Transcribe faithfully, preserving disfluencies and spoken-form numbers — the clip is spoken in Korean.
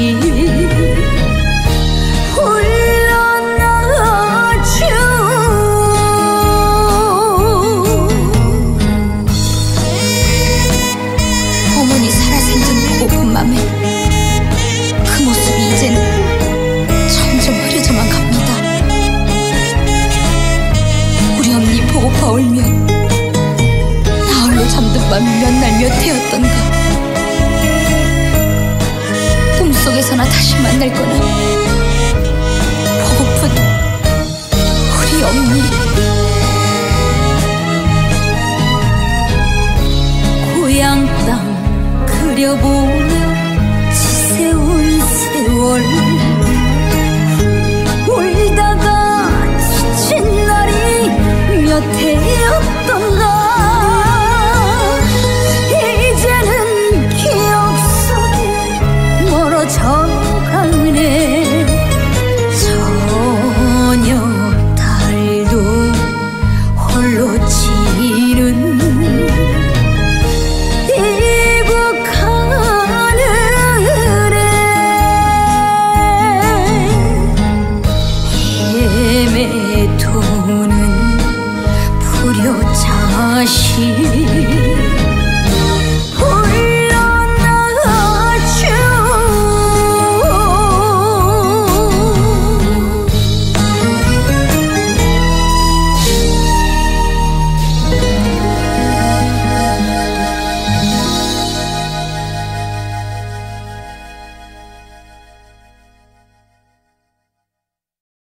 불러나죠. 어머니 살아생전 보고픈 맘에 그 모습이 이제는 점점 흐려져만 갑니다. 우리 언니 보고파 울며 나홀로 잠든 밤이 몇 날 몇 해였던가. 꿈속에서나 다시 만날 거나 보고픈 우리 언니. 고향 땅 그려보